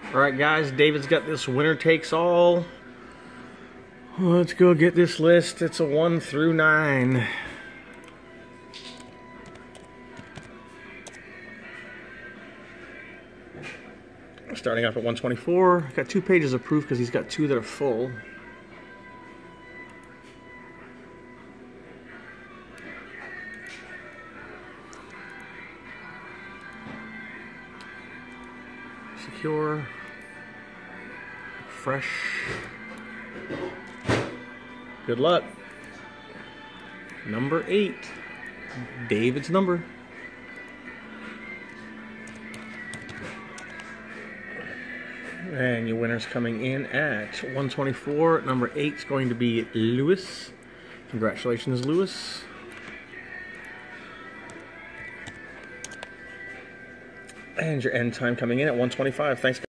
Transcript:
Alright guys, David's got this winner takes all. Let's go get this list. It's a 1 through 9. Starting off at 124. Got 2 pages of proof because he's got 2 that are full. Secure. Fresh. Good luck. Number 8. David's number. And your winner's coming in at 124. Number 8 is going to be Lewis. Congratulations, Lewis. And your end time coming in at 125. Thanks.